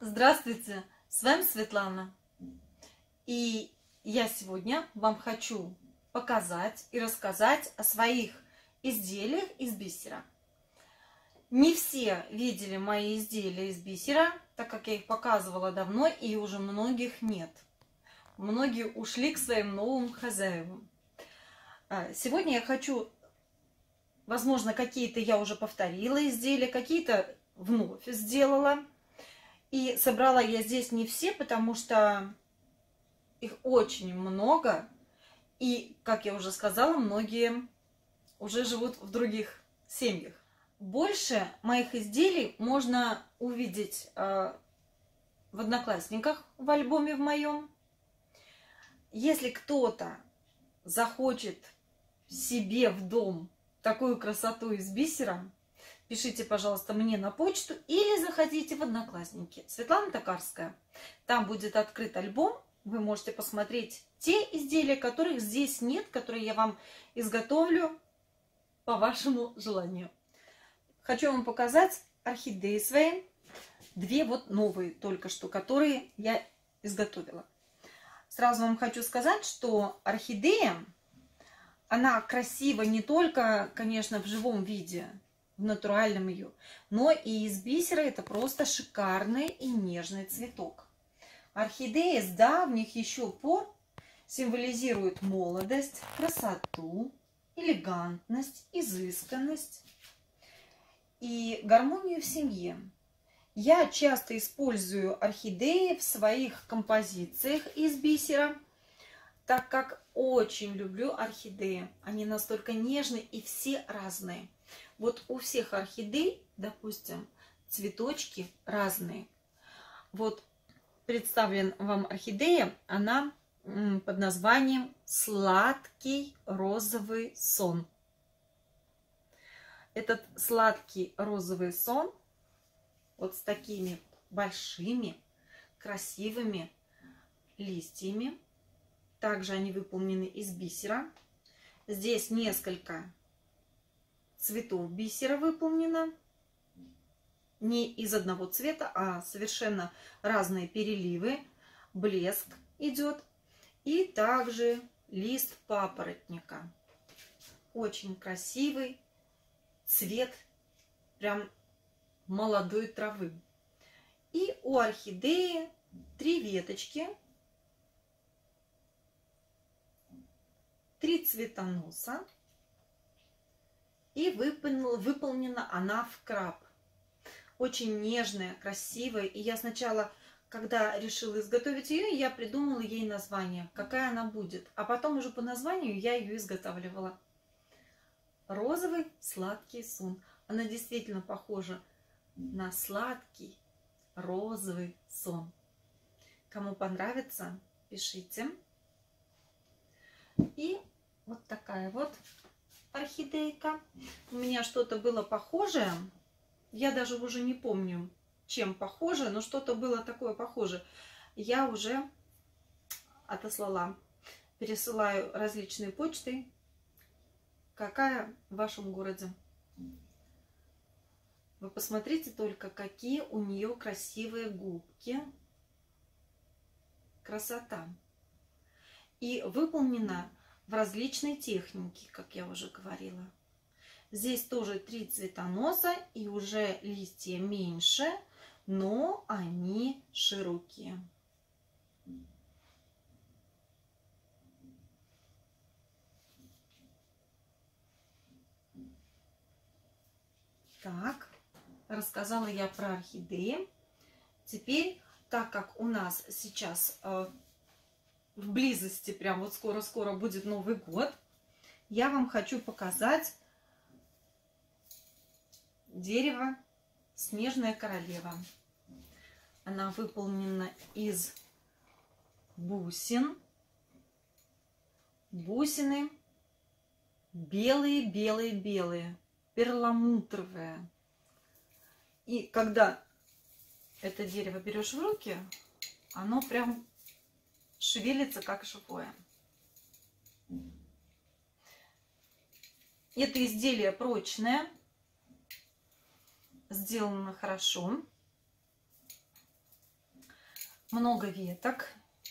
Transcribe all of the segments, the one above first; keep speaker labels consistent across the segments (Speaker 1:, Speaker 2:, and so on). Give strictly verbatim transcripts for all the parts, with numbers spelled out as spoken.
Speaker 1: Здравствуйте, с вами Светлана. И я сегодня вам хочу показать и рассказать о своих изделиях из бисера. Не все видели мои изделия из бисера, так как я их показывала давно и уже многих нет. Многие ушли к своим новым хозяевам. Сегодня я хочу, возможно, какие-то я уже повторила изделия, какие-то вновь сделала. И собрала я здесь не все, потому что их очень много. И, как я уже сказала, многие уже живут в других семьях. Больше моих изделий можно увидеть э, в Одноклассниках, в альбоме в моем. Если кто-то захочет себе в дом такую красоту из бисера, пишите, пожалуйста, мне на почту или заходите в Одноклассники. Светлана Токарская. Там будет открыт альбом. Вы можете посмотреть те изделия, которых здесь нет, которые я вам изготовлю по вашему желанию. Хочу вам показать орхидеи свои. Две вот новые только что, которые я изготовила. Сразу вам хочу сказать, что орхидея, она красива не только, конечно, в живом виде, в натуральном ее, но и из бисера это просто шикарный и нежный цветок. Орхидеи с давних еще пор символизируют молодость, красоту, элегантность, изысканность и гармонию в семье. Я часто использую орхидеи в своих композициях из бисера, так как очень люблю орхидеи. Они настолько нежные и все разные. Вот у всех орхидей, допустим, цветочки разные. Вот представлен вам орхидея, она под названием «Сладкий розовый сон». Этот сладкий розовый сон вот с такими большими, красивыми листьями. Также они выполнены из бисера. Здесь несколько цветов бисера выполнено. Не из одного цвета, а совершенно разные переливы. Блеск идет. И также лист папоротника. Очень красивый цвет прям молодой травы. И у орхидеи три веточки. Три цветоноса. И выполнена она в краб. Очень нежная, красивая. И я сначала, когда решила изготовить ее, я придумала ей название, какая она будет. А потом уже по названию я ее изготавливала. Розовый сладкий сон. Она действительно похожа на сладкий розовый сон. Кому понравится, пишите. И вот такая вот орхидейка. У меня что-то было похожее. Я даже уже не помню, чем похоже, но что-то было такое похожее. Я уже отослала. Пересылаю различные почты. Какая в вашем городе? Вы посмотрите только, какие у нее красивые губки. Красота. И выполнена в различной технике, как я уже говорила. Здесь тоже три цветоноса и уже листья меньше, но они широкие. Так, рассказала я про орхидеи. Теперь, так как у нас сейчас э, в близости, прям вот скоро-скоро будет Новый год, я вам хочу показать дерево «Снежная королева». Она выполнена из бусин. Бусины белые-белые-белые, перламутровые. И когда это дерево берешь в руки, оно прям шевелится, как живое. Это изделие прочное, сделано хорошо. много веток.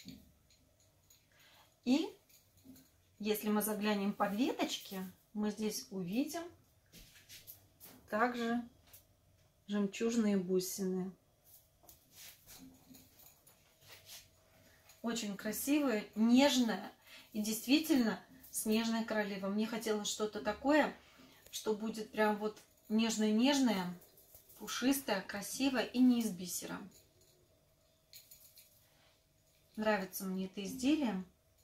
Speaker 1: И если мы заглянем под веточки, мы здесь увидим также жемчужные бусины. Очень красивая, нежная и действительно снежная королева. Мне хотелось что-то такое, что будет прям вот нежное-нежное, пушистое, красивое и не из бисера. Нравится мне это изделие.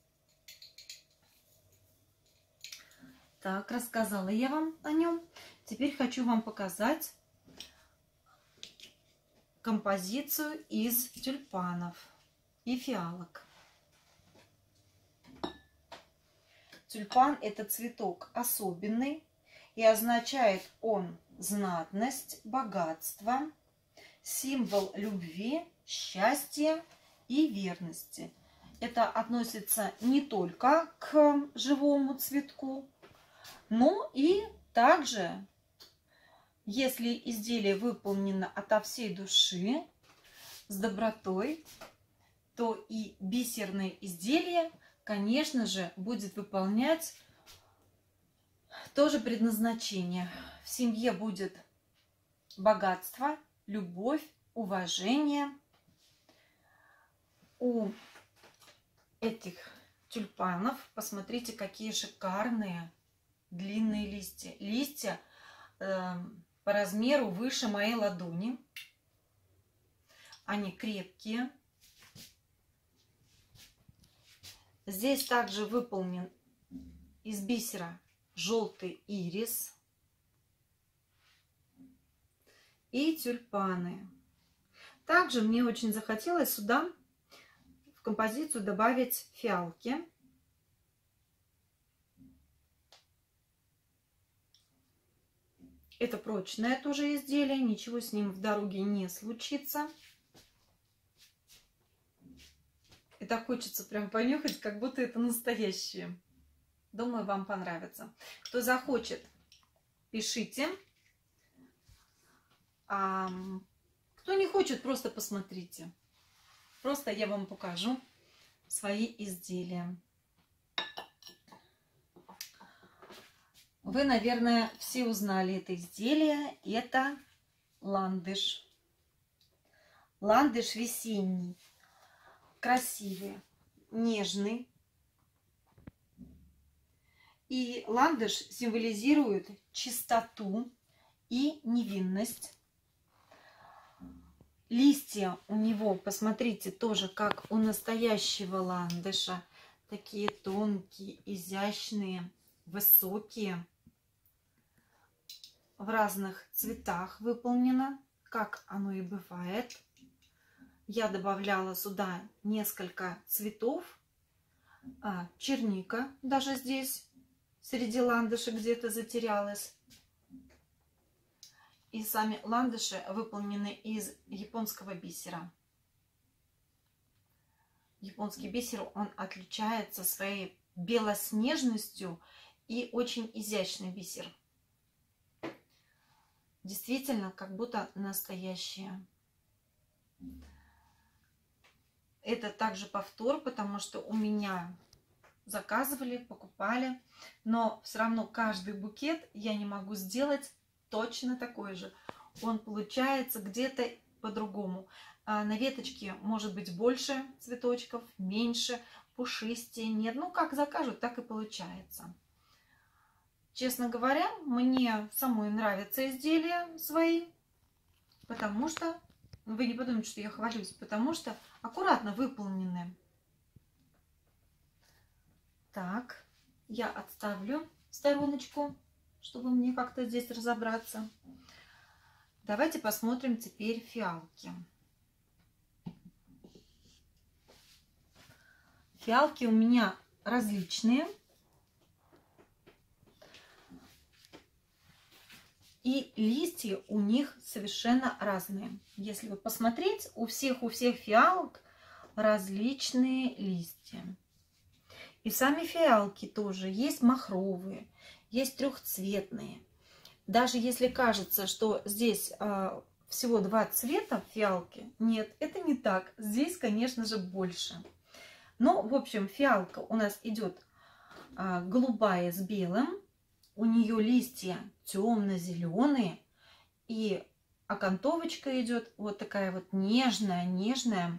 Speaker 1: Так, рассказала я вам о нем. Теперь хочу вам показать композицию из тюльпанов и фиалок. Тюльпан — это цветок особенный, и означает он знатность, богатство, символ любви, счастья и верности. Это относится не только к живому цветку, но и также, если изделие выполнено ото всей души, с добротой, то и бисерное изделие, конечно же, будет выполнять тоже предназначение. В семье будет богатство, любовь, уважение. У этих тюльпанов, посмотрите, какие шикарные длинные листья. Листья э, по размеру выше моей ладони. Они крепкие. Здесь также выполнен из бисера желтый ирис и тюльпаны. Также мне очень захотелось сюда в композицию добавить фиалки. Это прочное тоже изделие, ничего с ним в дороге не случится. И так хочется прям понюхать, как будто это настоящее. Думаю, вам понравится. Кто захочет, пишите. А кто не хочет, просто посмотрите. Просто я вам покажу свои изделия. Вы, наверное, все узнали это изделие. Это ландыш. Ландыш весенний. Красивый, нежный. И ландыш символизирует чистоту и невинность. Листья у него, посмотрите, тоже как у настоящего ландыша. Такие тонкие, изящные, высокие. В разных цветах выполнено, как оно и бывает. Я добавляла сюда несколько цветов. А, черника даже здесь среди ландышей где-то затерялась. И сами ландыши выполнены из японского бисера. Японский бисер, он отличается своей белоснежностью и очень изящный бисер. Действительно, как будто настоящее. Это также повтор, потому что у меня заказывали, покупали. Но все равно каждый букет я не могу сделать точно такой же. Он получается где-то по-другому. На веточке может быть больше цветочков, меньше, пушистее. Нет, ну как закажут, так и получается. Честно говоря, мне самой нравятся изделия свои, потому что, вы не подумайте, что я хвалюсь, потому что аккуратно выполнены. Так, я отставлю в стороночку, чтобы мне как-то здесь разобраться. Давайте посмотрим теперь фиалки. Фиалки у меня различные. И листья у них совершенно разные. Если вы посмотреть, у всех у всех фиалок различные листья. И сами фиалки тоже есть махровые, есть трехцветные. Даже если кажется, что здесь э, всего два цвета фиалки. Нет, это не так. Здесь, конечно же, больше. Но, в общем, фиалка у нас идет а, голубая с белым. У нее листья темно-зеленые. И окантовочка идет вот такая вот нежная, нежная,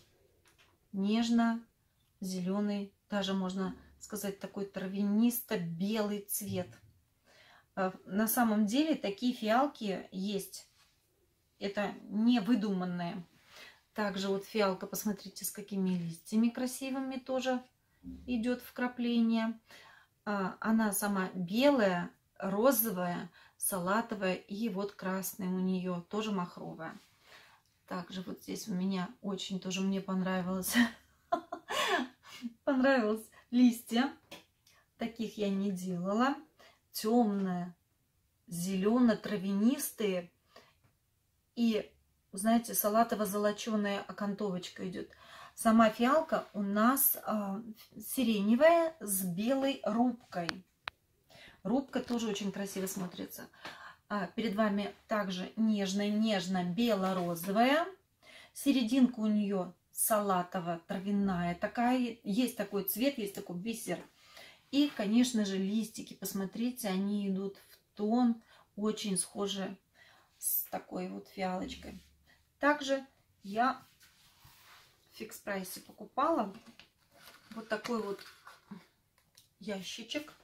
Speaker 1: нежно-зеленый, даже можно сказать такой травянисто-белый цвет. На самом деле такие фиалки есть. Это не выдуманные. Также вот фиалка, посмотрите, с какими листьями красивыми тоже идет вкрапление. Она сама белая, розовая, салатовая и вот красная у нее тоже махровая. Также вот здесь у меня очень тоже мне понравилось. Понравилось листья. Таких я не делала. Темные, зелено-травянистые. И, знаете, салатово-золоченая окантовочка идет. Сама фиалка у нас э, сиреневая с белой рубкой. Рубка тоже очень красиво смотрится. А перед вами также нежная, нежно-бело-розовая. Серединка у нее салатово-травяная. Такая, есть такой цвет, есть такой бисер. И, конечно же, листики. Посмотрите, они идут в тон, очень схожи с такой вот фиалочкой. Также я в фикс прайсе покупала вот такой вот ящичек.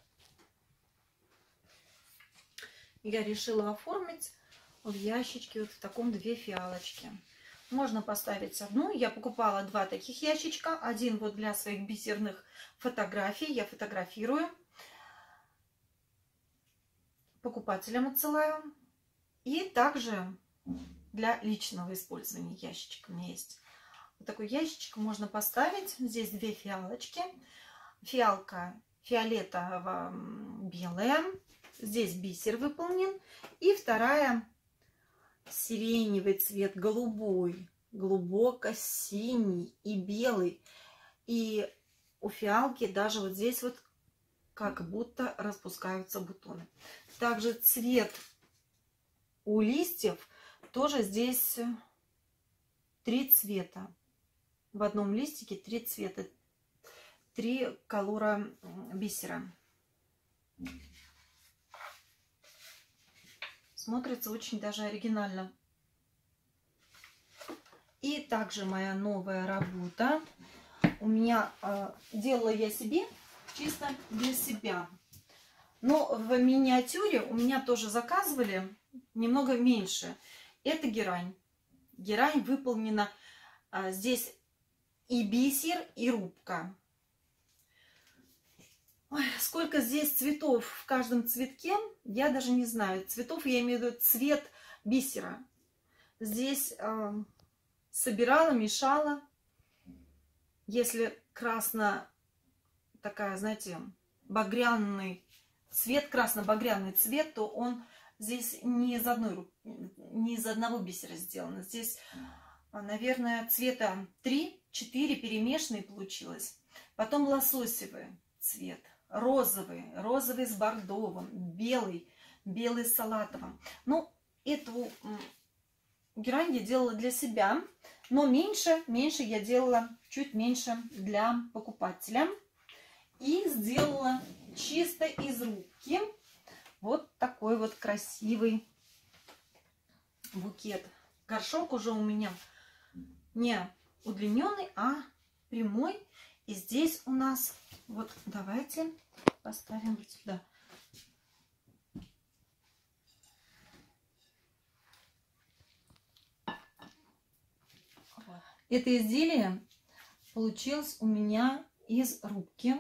Speaker 1: Я решила оформить в ящичке вот в таком две фиалочки. Можно поставить одну. Я покупала два таких ящичка. Один вот для своих бисерных фотографий. Я фотографирую. Покупателям отсылаю. И также для личного использования ящичек у меня есть. Вот такой ящичек можно поставить. Здесь две фиалочки. Фиалка фиолетово-белая. Здесь бисер выполнен. И вторая сиреневый цвет, голубой, глубоко синий и белый. И у фиалки даже вот здесь вот как будто распускаются бутоны. Также цвет у листьев тоже здесь три цвета. В одном листике три цвета, три колора бисера. Смотрится очень даже оригинально. И также моя новая работа. У меня э, делала я себе чисто для себя. Но в миниатюре у меня тоже заказывали немного меньше. Это герань. Герань выполнена э, здесь и бисер, и рубка. Ой, сколько здесь цветов в каждом цветке, я даже не знаю. Цветов я имею в виду цвет бисера. Здесь э, собирала, мешала. Если красно, такая, знаете, багряный цвет, красно-багряный цвет, то он здесь не из одной, не из одного бисера сделан. Здесь, наверное, цвета три-четыре перемешанные получилось. Потом лососевый цвет. Розовый, розовый с бордовым, белый, белый с салатовым. Ну, эту герань я делала для себя, но меньше, меньше я делала, чуть меньше для покупателя. И сделала чисто из рубки вот такой вот красивый букет. Горшок уже у меня не удлиненный, а прямой. И здесь у нас... Вот давайте поставим вот сюда. Это изделие получилось у меня из рубки.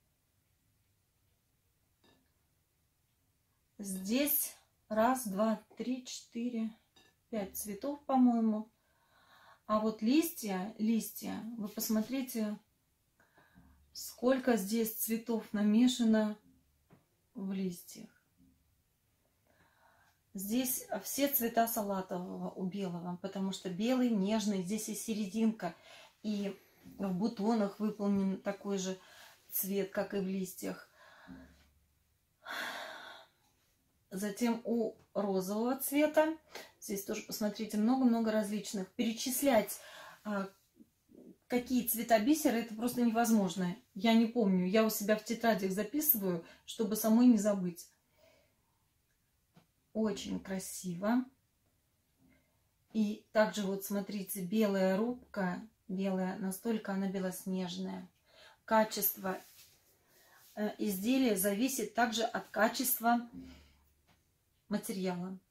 Speaker 1: Здесь раз, два, три, четыре, пять цветов, по-моему. А вот листья, листья, вы посмотрите... Сколько здесь цветов намешано в листьях. Здесь все цвета салатового у белого, потому что белый нежный, здесь и серединка, и в бутонах выполнен такой же цвет, как и в листьях. Затем у розового цвета Здесь тоже, посмотрите, много-много различных. Перечислять, какие цвета бисера, это просто невозможно. Я не помню. Я у себя в тетрадях записываю, чтобы самой не забыть. Очень красиво. И также вот смотрите, белая рубка, белая, настолько она белоснежная. Качество изделия зависит также от качества материала.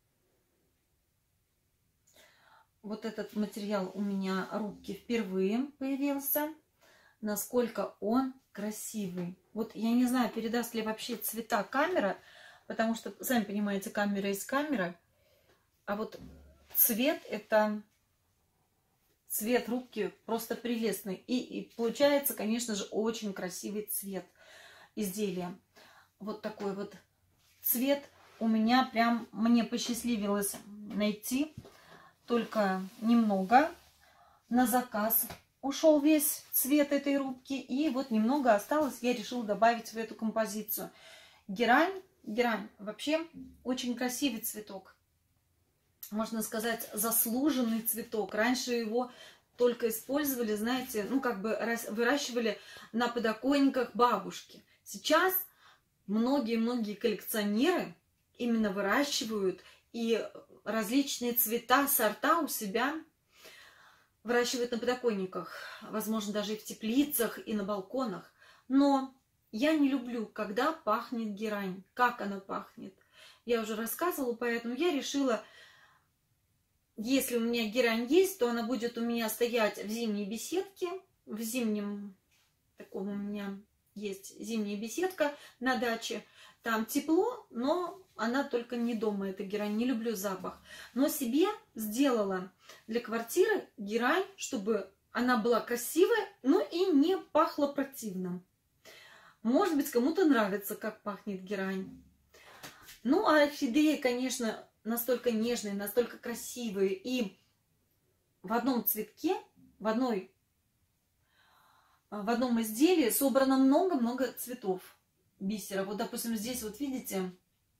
Speaker 1: Вот этот материал у меня рубки впервые появился. Насколько он красивый. Вот я не знаю, передаст ли вообще цвета камера, потому что, сами понимаете, камера есть камера. А вот цвет, это цвет рубки просто прелестный. И, и получается, конечно же, очень красивый цвет изделия. Вот такой вот цвет у меня прям, мне посчастливилось найти. Только немного на заказ ушел весь цвет этой рубки. И вот немного осталось, я решила добавить в эту композицию. Герань, герань вообще очень красивый цветок. Можно сказать, заслуженный цветок. Раньше его только использовали, знаете, ну как бы выращивали на подоконниках бабушки. Сейчас многие-многие коллекционеры именно выращивают и различные цвета, сорта у себя выращивают на подоконниках. Возможно, даже и в теплицах, и на балконах. Но я не люблю, когда пахнет герань. Как она пахнет. Я уже рассказывала, поэтому я решила, если у меня герань есть, то она будет у меня стоять в зимней беседке. В зимнем, таком у меня есть зимняя беседка на даче. Там тепло, но она только не дома, эта герань. Не люблю запах. Но себе сделала для квартиры герань, чтобы она была красивая, но и не пахла противным. Может быть, кому-то нравится, как пахнет герань. Ну, а орхидеи, конечно, настолько нежные, настолько красивые. И в одном цветке, в, одной, в одном изделии собрано много-много цветов бисера. Вот, допустим, здесь вот видите,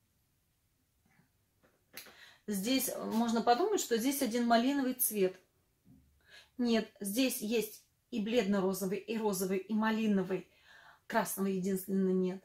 Speaker 1: здесь можно подумать, что здесь один малиновый цвет. Нет, здесь есть и бледно-розовый, и розовый, и малиновый. Красного единственно нет.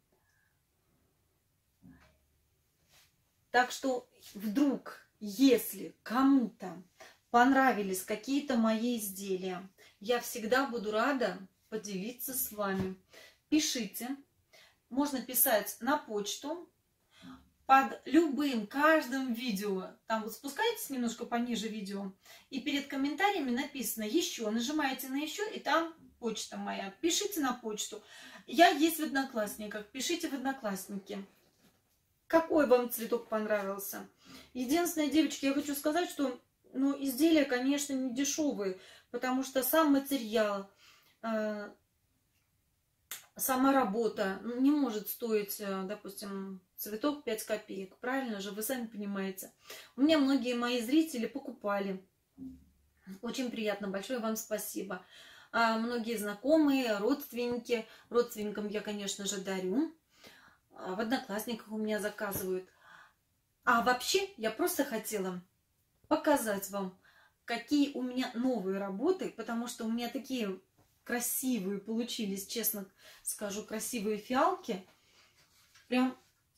Speaker 1: Так что вдруг, если кому-то понравились какие-то мои изделия, я всегда буду рада поделиться с вами. Пишите. Можно писать на почту. Под любым, каждым видео, там вот спускаетесь немножко пониже видео, и перед комментариями написано «Еще». Нажимаете на «Еще», и там почта моя. Пишите на почту. Я есть в Одноклассниках. Пишите в Одноклассники. Какой вам цветок понравился? Единственное, девочки, я хочу сказать, что ну, изделия, конечно, не дешевые, потому что сам материал, э, сама работа не может стоить, допустим, цветок пять копеек. Правильно же? Вы сами понимаете. У меня многие мои зрители покупали. Очень приятно. Большое вам спасибо. А многие знакомые, родственники. Родственникам я, конечно же, дарю. В Одноклассниках у меня заказывают. А вообще, я просто хотела показать вам, какие у меня новые работы, потому что у меня такие красивые получились, честно скажу, красивые фиалки. Прям,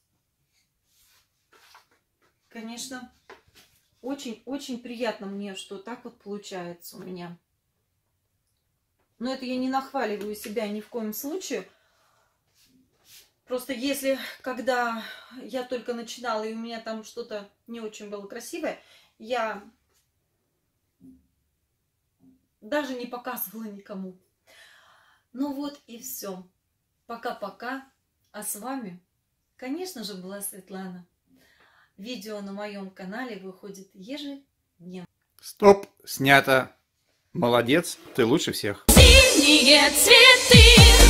Speaker 1: конечно, очень-очень приятно мне, что так вот получается у меня. Но это я не нахваливаю себя ни в коем случае. Просто если, когда я только начинала, и у меня там что-то не очень было красивое, я даже не показывала никому. Ну вот и все. Пока-пока. А с вами, конечно же, была Светлана. Видео на моем канале выходит ежедневно.
Speaker 2: Стоп, снято. Молодец, ты лучше всех.
Speaker 3: Синие цветы.